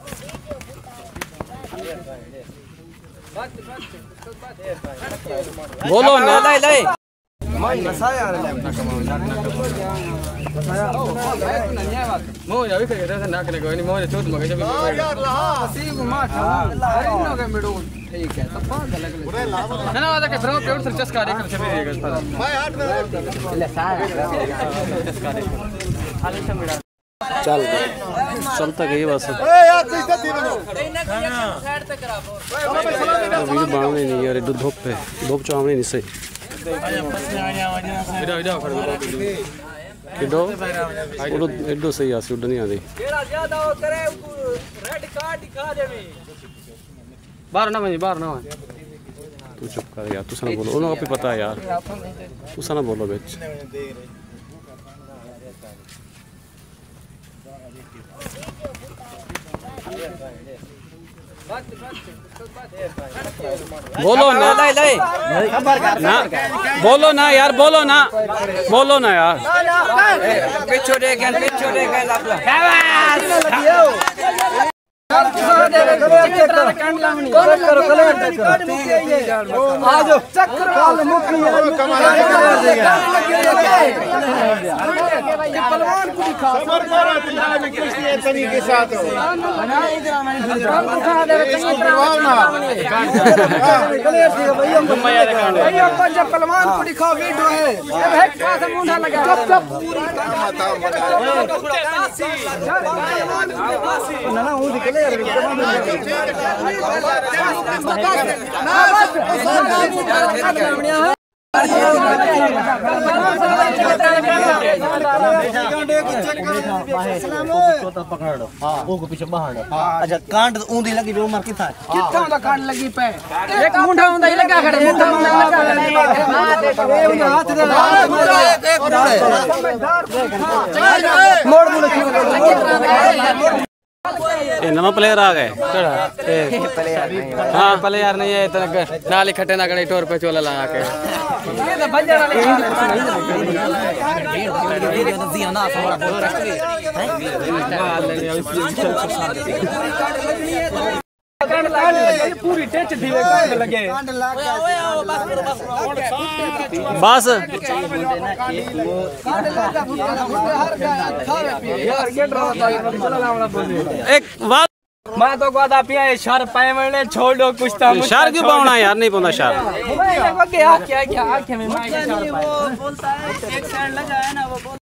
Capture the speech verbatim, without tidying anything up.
बोलो ना ले ले मो या भी करे रहता ना करे कोई नहीं मो चोट मगे जब यार ला सी घुमा अरे नो के मेडो ठीक है तब बात अलग अलग ना वादा के ब्रो पेड़ से चस्का देकर छबी देगा पता भाई हाथ में ले सारा चस्का दे हाले से मेरा चल चलता गई बस ए यार तीसरा तीन साइड तक करा वीडियो बावने नहीं यार दूध धूप पे धूप चावने नहीं सही इधर इधर खड़ किडो उड़ो एडो सही आसी उड़ नहीं आदी केड़ा ज्यादा हो करे रेड कार्ड दिखा देवी बाहर ना भाई बाहर ना तू चुप कर यार तू सना बोलो उनको भी पता है यार तू सना बोलो बेच बोलो ना ले ले ना बोलो ना यार बोलो ना बोलो ना यार पीछे देख पीछे देख पीछे बाहर अच्छा कांड ऊंधी लगी जो मर किथा किथा दा कांड लगी पे एक मुंडा हुंदा ही लगा खड़े मुंडा लगा हाथ दे मोड़ मोड़ ये नवा प्लेयर आ गए हाँ प्लेयर नहीं है इतना नाली खट्टे ना कड़े टोर पे चोला लगा के ये तो बंजर पूरी टच थी लगे बस एक बात मैं तो कहता पिया शर पाए मैंने छोड़ो कुछ था शर क्यों पाऊना यार नहीं पौना शर क्या क्या आंखें में वो बोलता है एक साइड लगा है ना वो